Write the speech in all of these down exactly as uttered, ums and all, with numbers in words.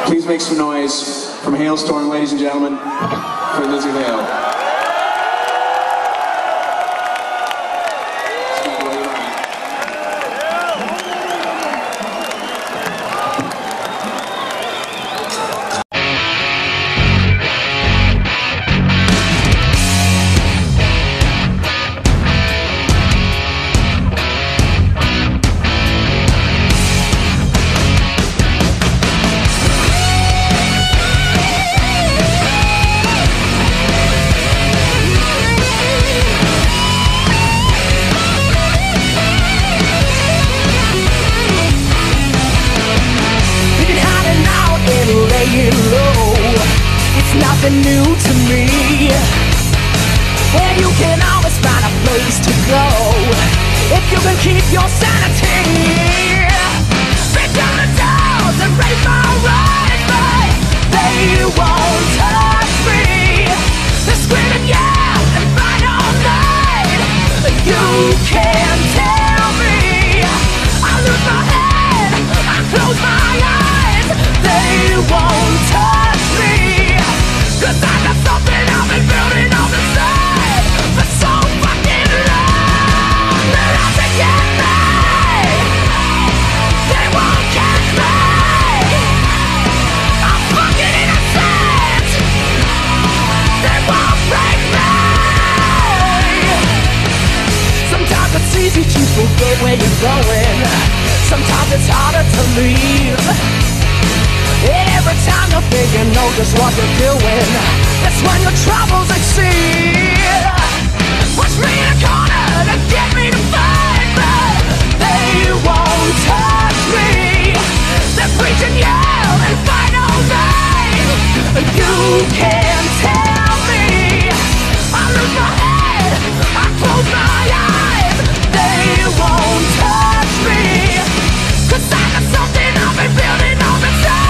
Please make some noise from Halestorm, ladies and gentlemen, for Lizzie Hale. It's nothing new to me, and you can always find a place to go if you can keep your sanity. Break down the doors and raise my right, but they won't touch me. They're screaming, yeah, and fight all night. You can't tell me. I lose my head, I close my eyes. They won't touch me, 'cause I got something I've been building on the side for so fucking long. They're out to get me. They won't catch me. I'm fucking innocent. They won't break me. Sometimes it's easy to forget where you're going. Sometimes it's harder to leave. Every time you think you know just what you're doing, that's when your troubles exceed. Push me in a corner to get me to fight, but they won't touch me. They're preaching, yell, and fight all night. You can't tell me. I lose my head, I close my eyes. They won't touch me, 'cause I got something I've been building on the side.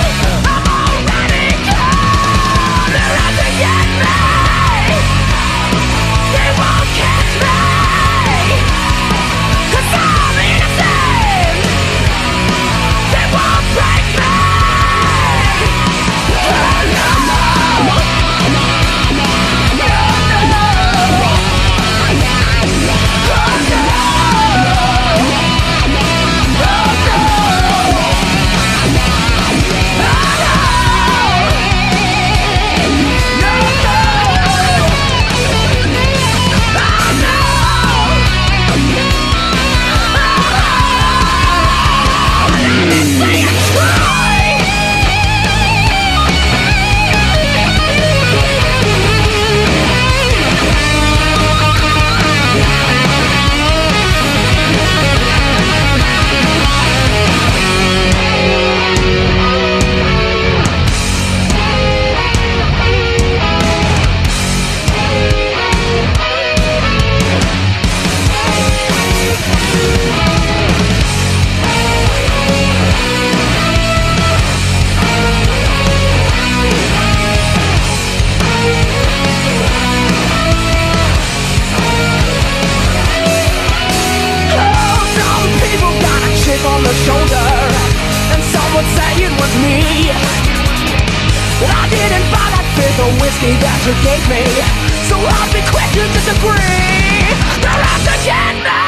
Whiskey that you gave me, so I'll be quick to disagree. They're out to get me.